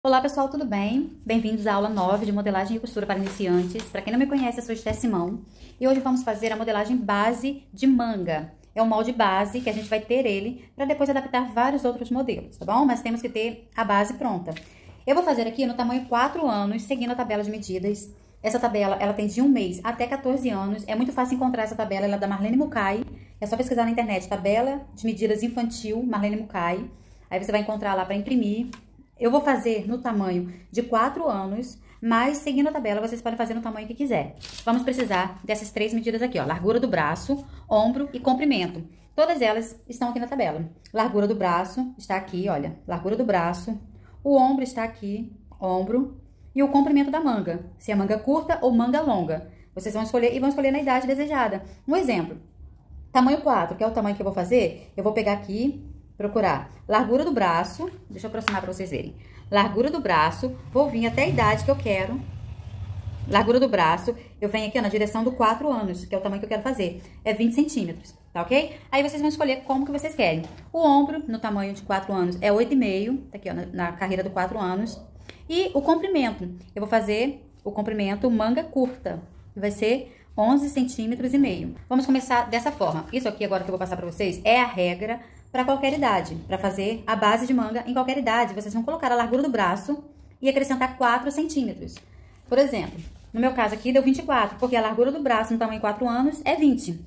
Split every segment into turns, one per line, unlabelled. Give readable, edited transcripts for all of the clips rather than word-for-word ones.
Olá pessoal, tudo bem? Bem-vindos à aula 9 de modelagem e costura para iniciantes. Para quem não me conhece, eu sou Esté Simão e hoje vamos fazer a modelagem base de manga. É um molde base que a gente vai ter ele para depois adaptar vários outros modelos, tá bom? Mas temos que ter a base pronta. Eu vou fazer aqui no tamanho 4 anos, seguindo a tabela de medidas. Essa tabela, ela tem de 1 mês até 14 anos. É muito fácil encontrar essa tabela, ela é da Marlene Mukai. É só pesquisar na internet, tabela de medidas infantil, Marlene Mukai. Aí você vai encontrar lá para imprimir. Eu vou fazer no tamanho de 4 anos, mas seguindo a tabela, vocês podem fazer no tamanho que quiser. Vamos precisar dessas 3 medidas aqui, ó. Largura do braço, ombro e comprimento. Todas elas estão aqui na tabela. Largura do braço está aqui, olha. Largura do braço. O ombro está aqui, ombro. E o comprimento da manga. Se é manga curta ou manga longa. Vocês vão escolher e vão escolher na idade desejada. Um exemplo. Tamanho 4, que é o tamanho que eu vou fazer, eu vou pegar aqui... procurar largura do braço, deixa eu aproximar para vocês verem. Largura do braço, vou vir até a idade que eu quero. Largura do braço, eu venho aqui ó, na direção do 4 anos, que é o tamanho que eu quero fazer. É 20 centímetros, tá ok? Aí vocês vão escolher como que vocês querem. O ombro, no tamanho de 4 anos, é 8,5, tá aqui ó, na carreira do 4 anos. E o comprimento, eu vou fazer o comprimento manga curta, que vai ser 11 centímetros e meio. Vamos começar dessa forma. Isso aqui agora que eu vou passar para vocês é a regra para qualquer idade, para fazer a base de manga em qualquer idade. Vocês vão colocar a largura do braço e acrescentar 4 centímetros. Por exemplo, no meu caso aqui deu 24, porque a largura do braço no tamanho 4 anos é 20.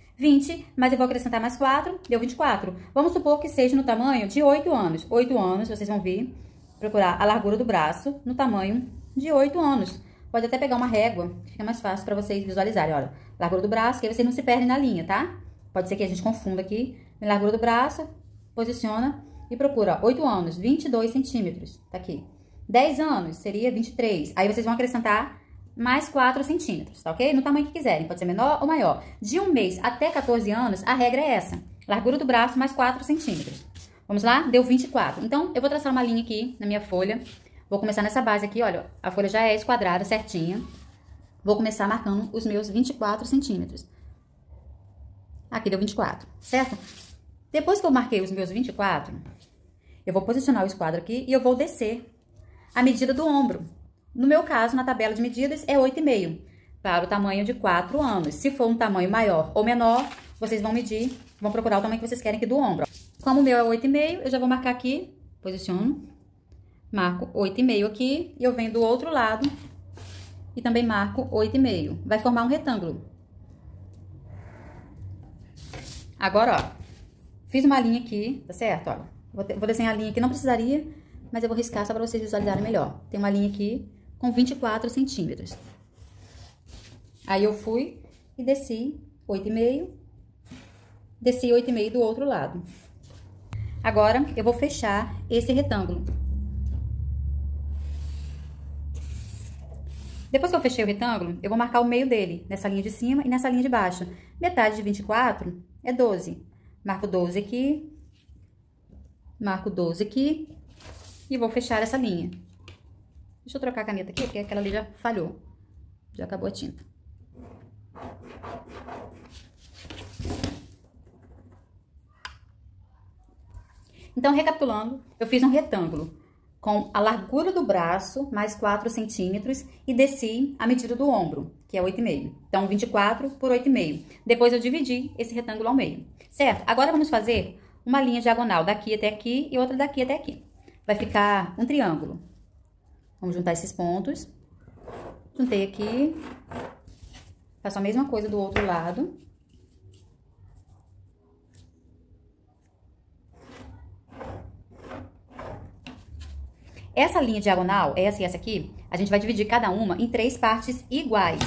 20, mas eu vou acrescentar mais 4, deu 24. Vamos supor que seja no tamanho de 8 anos. 8 anos, vocês vão vir procurar a largura do braço no tamanho de 8 anos. Pode até pegar uma régua, fica mais fácil para vocês visualizarem. Olha, largura do braço, que aí vocês não se perdem na linha, tá? Pode ser que a gente confunda aqui. Largura do braço, posiciona e procura, ó, 8 anos, 22 centímetros, tá aqui. 10 anos, seria 23. Aí vocês vão acrescentar mais 4 centímetros, tá ok? No tamanho que quiserem, pode ser menor ou maior. De 1 mês até 14 anos, a regra é essa. Largura do braço mais 4 centímetros. Vamos lá? Deu 24. Então, eu vou traçar uma linha aqui na minha folha. Vou começar nessa base aqui, olha, a folha já é esquadrada certinha. Vou começar marcando os meus 24 centímetros. Aqui deu 24, certo? Depois que eu marquei os meus 24, eu vou posicionar o esquadro aqui e eu vou descer a medida do ombro. No meu caso, na tabela de medidas, é 8,5 para o tamanho de 4 anos. Se for um tamanho maior ou menor, vocês vão medir, vão procurar o tamanho que vocês querem aqui do ombro. Como o meu é 8,5, eu já vou marcar aqui, posiciono, marco 8,5 aqui e eu venho do outro lado e também marco 8,5. Vai formar um retângulo. Agora, ó. Fiz uma linha aqui, tá certo? Olha, vou desenhar a linha aqui, não precisaria, mas eu vou riscar só pra vocês visualizarem melhor. Tem uma linha aqui com 24 centímetros. Aí eu fui e desci 8,5, desci 8,5 do outro lado. Agora, eu vou fechar esse retângulo. Depois que eu fechei o retângulo, eu vou marcar o meio dele, nessa linha de cima e nessa linha de baixo. Metade de 24 é 12. Marco 12 aqui, marco 12 aqui e vou fechar essa linha. Deixa eu trocar a caneta aqui, porque aquela ali já falhou. Já acabou a tinta. Então, recapitulando, eu fiz um retângulo com a largura do braço mais 4 centímetros e desci a medida do ombro, que é 8,5. Então, 24 por 8,5. Depois eu dividi esse retângulo ao meio. Certo? Agora, vamos fazer uma linha diagonal daqui até aqui e outra daqui até aqui. Vai ficar um triângulo. Vamos juntar esses pontos. Juntei aqui. Faço a mesma coisa do outro lado. Essa linha diagonal, essa e essa aqui, a gente vai dividir cada uma em 3 partes iguais.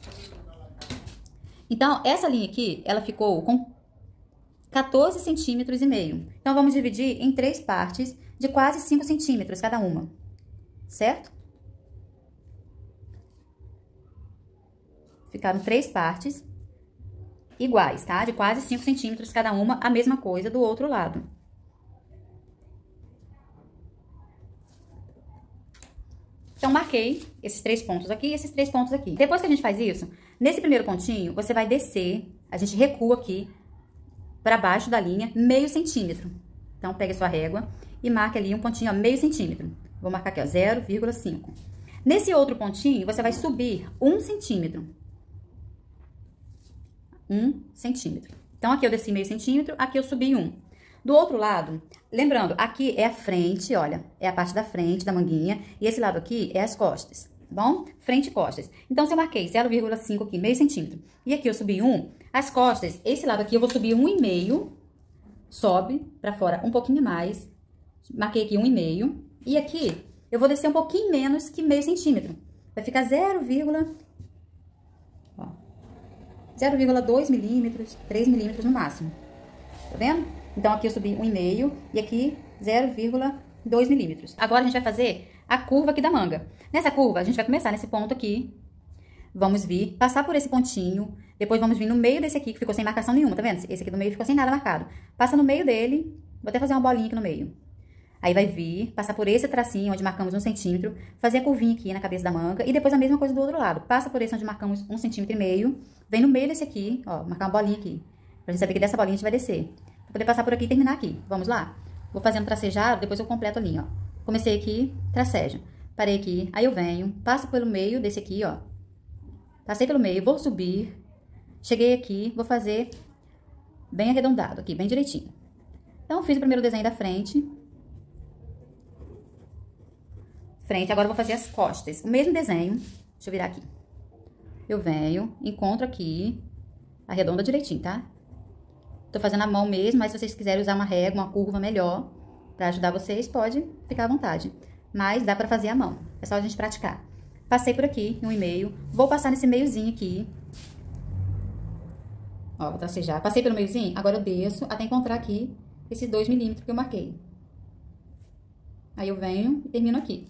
Então, essa linha aqui, ela ficou com 14 centímetros e meio. Então, vamos dividir em 3 partes de quase 5 centímetros cada uma. Certo? Ficaram 3 partes iguais, tá? De quase 5 centímetros cada uma, a mesma coisa do outro lado. Então, marquei esses 3 pontos aqui e esses 3 pontos aqui. Depois que a gente faz isso, nesse primeiro pontinho, você vai descer, a gente recua aqui para baixo da linha, meio centímetro. Então, pega a sua régua e marque ali um pontinho, ó, meio centímetro. Vou marcar aqui, ó, 0,5. Nesse outro pontinho, você vai subir 1 centímetro. 1 centímetro. Então, aqui eu desci meio centímetro, aqui eu subi 1. Do outro lado, lembrando, aqui é a frente, olha, é a parte da frente da manguinha, e esse lado aqui é as costas, tá bom? Frente e costas. Então, se eu marquei 0,5 aqui, meio centímetro, e aqui eu subi 1, as costas, esse lado aqui eu vou subir 1,5, sobe pra fora um pouquinho mais, marquei aqui 1,5, e aqui eu vou descer um pouquinho menos que meio centímetro, vai ficar 0,2 milímetros, 3 milímetros no máximo, tá vendo? Então, aqui eu subi 1,5 e aqui 0,2 milímetros. Agora, a gente vai fazer a curva aqui da manga. Nessa curva, a gente vai começar nesse ponto aqui. Vamos vir, passar por esse pontinho. Depois, vamos vir no meio desse aqui, que ficou sem marcação nenhuma, tá vendo? Esse aqui do meio ficou sem nada marcado. Passa no meio dele. Vou até fazer uma bolinha aqui no meio. Aí, vai vir, passar por esse tracinho, onde marcamos 1 centímetro. Fazer a curvinha aqui na cabeça da manga. E depois, a mesma coisa do outro lado. Passa por esse onde marcamos 1,5 centímetro. Vem no meio desse aqui, ó, marcar uma bolinha aqui. Pra gente saber que dessa bolinha a gente vai descer. Poder passar por aqui e terminar aqui. Vamos lá? Vou fazendo tracejado, depois eu completo a linha, ó. Comecei aqui, tracejo. Parei aqui, aí eu venho, passo pelo meio desse aqui, ó. Passei pelo meio, vou subir. Cheguei aqui, vou fazer bem arredondado aqui, bem direitinho. Então, fiz o primeiro desenho da frente. Frente, agora eu vou fazer as costas. O mesmo desenho, deixa eu virar aqui. Eu venho, encontro aqui, arredonda direitinho, tá? Tô fazendo a mão mesmo, mas se vocês quiserem usar uma régua, uma curva melhor, pra ajudar vocês, pode ficar à vontade. Mas dá pra fazer a mão, é só a gente praticar. Passei por aqui, 1,5, vou passar nesse meiozinho aqui. Ó, vou tracejar. Passei pelo meiozinho, agora eu desço até encontrar aqui esses 2 milímetros que eu marquei. Aí eu venho e termino aqui.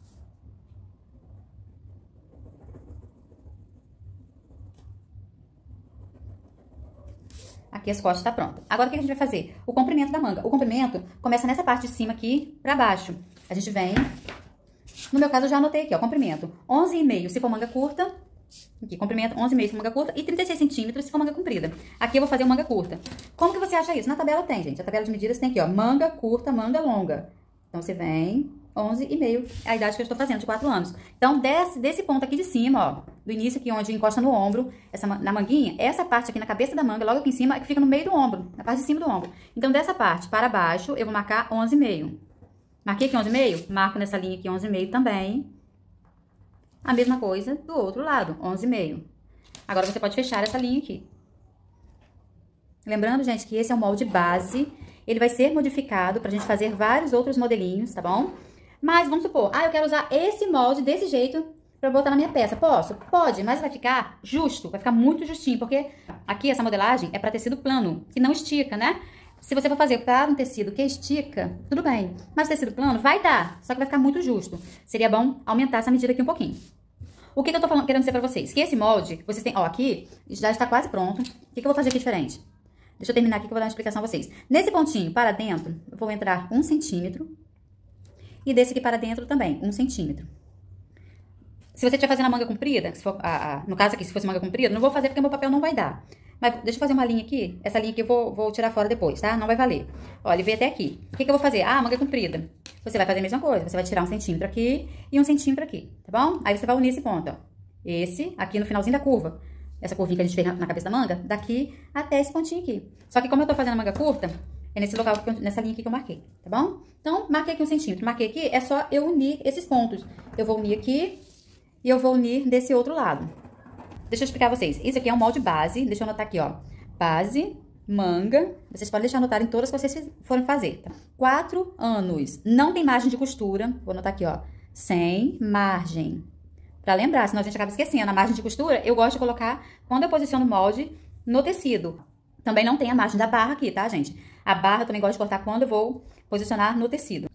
Aqui as costas tá pronta. Agora, o que a gente vai fazer? O comprimento da manga. O comprimento começa nessa parte de cima aqui pra baixo. A gente vem... No meu caso, eu já anotei aqui, ó, comprimento. 11,5 se for manga curta. Aqui, comprimento 11,5 se for manga curta. E 36 centímetros se for manga comprida. Aqui eu vou fazer uma manga curta. Como que você acha isso? Na tabela tem, gente. A tabela de medidas tem aqui, ó. Manga curta, manga longa. Então, você vem... 11,5, a idade que eu estou fazendo, de 4 anos. Então, desse ponto aqui de cima, ó, do início aqui, onde encosta no ombro, na manguinha, essa parte aqui na cabeça da manga, logo aqui em cima, é que fica no meio do ombro, na parte de cima do ombro. Então, dessa parte para baixo, eu vou marcar 11,5. Marquei aqui 11,5, marco nessa linha aqui 11,5 também. A mesma coisa do outro lado, 11,5. Agora, você pode fechar essa linha aqui. Lembrando, gente, que esse é o molde base. Ele vai ser modificado pra gente fazer vários outros modelinhos, tá bom? Mas, vamos supor, eu quero usar esse molde desse jeito pra botar na minha peça. Posso? Pode, mas vai ficar justo, vai ficar muito justinho, porque aqui essa modelagem é pra tecido plano, que não estica, né? Se você for fazer para um tecido que estica, tudo bem. Mas tecido plano vai dar, só que vai ficar muito justo. Seria bom aumentar essa medida aqui um pouquinho. O que eu tô querendo dizer pra vocês? Que esse molde, vocês têm, ó, aqui já está quase pronto. O que eu vou fazer aqui diferente? Deixa eu terminar aqui que eu vou dar uma explicação a vocês. Nesse pontinho para dentro, eu vou entrar 1 centímetro. E desse aqui para dentro também, 1 centímetro. Se você estiver fazendo a manga comprida, se for, no caso aqui, se fosse manga comprida, não vou fazer porque meu papel não vai dar. Mas deixa eu fazer uma linha aqui. Essa linha aqui eu vou tirar fora depois, tá? Não vai valer. Olha, veio até aqui. O que eu vou fazer? Manga comprida. Você vai fazer a mesma coisa. Você vai tirar 1 centímetro aqui e 1 centímetro aqui, tá bom? Aí você vai unir esse ponto, ó. Esse aqui no finalzinho da curva. Essa curvinha que a gente fez na cabeça da manga, daqui até esse pontinho aqui. Só que como eu tô fazendo a manga curta, é nesse local, nessa linha aqui que eu marquei, tá bom? Então, marquei aqui 1 centímetro. Marquei aqui, é só eu unir esses pontos. Eu vou unir aqui e eu vou unir desse outro lado. Deixa eu explicar a vocês. Isso aqui é um molde base. Deixa eu anotar aqui, ó. Base, manga. Vocês podem deixar anotado em todas que vocês forem fazer, tá? 4 anos. Não tem margem de costura. Vou anotar aqui, ó. Sem margem. Pra lembrar, senão a gente acaba esquecendo. A margem de costura, eu gosto de colocar quando eu posiciono o molde no tecido. Também não tem a margem da barra aqui, tá, gente? A barra eu também gosto de cortar quando eu vou posicionar no tecido.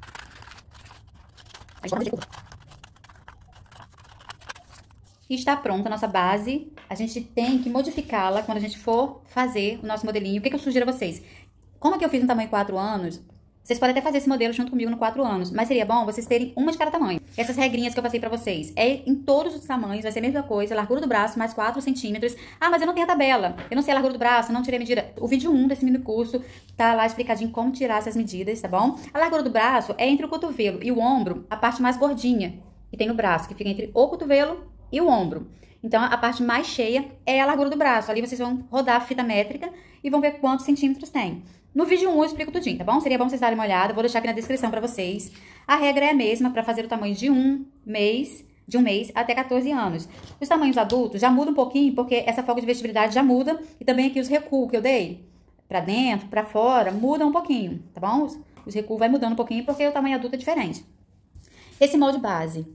Está pronta a nossa base. A gente tem que modificá-la quando a gente for fazer o nosso modelinho. O que eu sugiro a vocês? Como aqui eu fiz no tamanho 4 anos, Vocês podem até fazer esse modelo junto comigo no 4 anos, mas seria bom vocês terem uma de cada tamanho. Essas regrinhas que eu passei pra vocês, é em todos os tamanhos, vai ser a mesma coisa, largura do braço mais 4 centímetros. Ah, mas eu não tenho a tabela, eu não sei a largura do braço, eu não tirei a medida. O vídeo 1 desse mini curso tá lá explicadinho como tirar essas medidas, tá bom? A largura do braço é entre o cotovelo e o ombro, a parte mais gordinha que tem no braço, que fica entre o cotovelo e o ombro. Então, a parte mais cheia é a largura do braço. Ali vocês vão rodar a fita métrica e vão ver quantos centímetros tem. No vídeo 1 eu explico tudinho, tá bom? Seria bom vocês darem uma olhada, vou deixar aqui na descrição pra vocês. A regra é a mesma pra fazer o tamanho de um mês até 14 anos. Os tamanhos adultos já mudam um pouquinho, porque essa folga de vestibilidade já muda. E também aqui os recuos que eu dei, pra dentro, pra fora, mudam um pouquinho, tá bom? Os recuos vai mudando um pouquinho, porque o tamanho adulto é diferente. Esse molde base,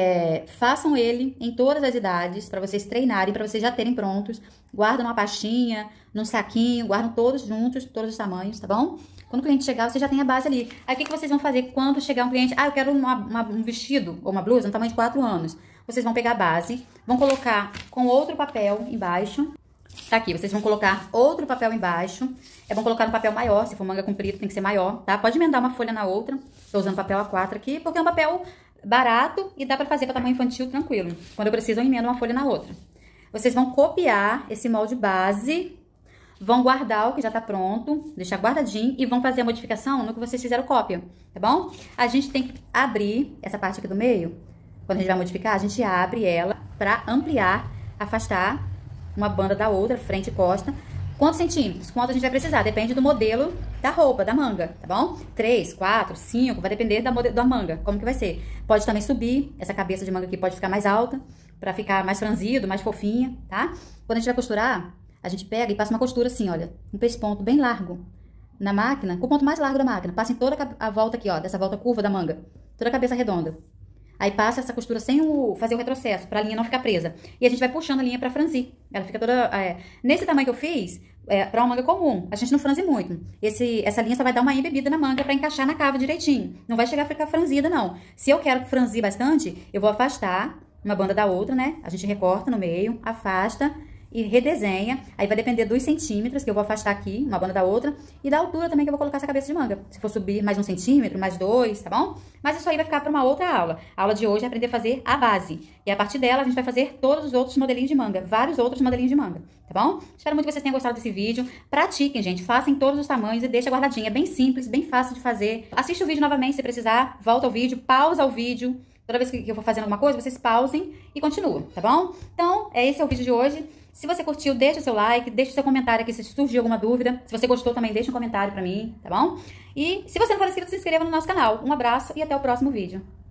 façam ele em todas as idades, pra vocês treinarem, pra vocês já terem prontos. Guardam numa pastinha, num saquinho, guardam todos juntos, todos os tamanhos, tá bom? Quando o cliente chegar, você já tem a base ali. Aí, o que vocês vão fazer quando chegar um cliente? Ah, eu quero um vestido ou uma blusa no tamanho de 4 anos. Vocês vão pegar a base, vão colocar com outro papel embaixo. Tá aqui, vocês vão colocar outro papel embaixo. É bom colocar no papel maior, se for manga comprida tem que ser maior, tá? Pode emendar uma folha na outra. Tô usando papel A4 aqui, porque é um papel barato e dá pra fazer pra tamanho infantil tranquilo. Quando eu preciso, eu emendo uma folha na outra. Vocês vão copiar esse molde base, vão guardar o que já tá pronto, deixar guardadinho e vão fazer a modificação no que vocês fizeram cópia, tá bom? A gente tem que abrir essa parte aqui do meio, quando a gente vai modificar, a gente abre ela pra ampliar, afastar uma banda da outra, frente e costa. Quantos centímetros? Quanto a gente vai precisar? Depende do modelo da roupa, da manga, tá bom? 3, 4, 5, vai depender da manga, como que vai ser. Pode também subir, essa cabeça de manga aqui pode ficar mais alta, pra ficar mais franzido, mais fofinha, tá? Quando a gente vai costurar, a gente pega e passa uma costura assim, olha, um pesponto bem largo na máquina, com o ponto mais largo da máquina. Passa em toda a volta aqui, ó, dessa volta curva da manga, toda a cabeça redonda. Aí passa essa costura sem fazer o retrocesso, pra linha não ficar presa. E a gente vai puxando a linha pra franzir. Ela fica toda... nesse tamanho que eu fiz, pra uma manga comum, a gente não franze muito. Essa linha só vai dar uma embebida na manga pra encaixar na cava direitinho. Não vai chegar a ficar franzida, não. Se eu quero franzir bastante, eu vou afastar uma banda da outra, né? A gente recorta no meio, afasta e redesenha. Aí vai depender dos centímetros que eu vou afastar aqui, uma banda da outra. E da altura também que eu vou colocar essa cabeça de manga. Se for subir mais 1 centímetro, mais 2, tá bom? Mas isso aí vai ficar para uma outra aula. A aula de hoje é aprender a fazer a base. E a partir dela a gente vai fazer todos os outros modelinhos de manga. Vários outros modelinhos de manga, tá bom? Espero muito que vocês tenham gostado desse vídeo. Pratiquem, gente. Façam em todos os tamanhos e deixa guardadinha. É bem simples, bem fácil de fazer. Assista o vídeo novamente se precisar. Volta ao vídeo, pausa o vídeo. Toda vez que eu for fazendo alguma coisa, vocês pausem e continuam, tá bom? Então, esse é o vídeo de hoje. Se você curtiu, deixa o seu like, deixa o seu comentário aqui se surgiu alguma dúvida. Se você gostou também, deixa um comentário pra mim, tá bom? E se você não for inscrito, se inscreva no nosso canal. Um abraço e até o próximo vídeo.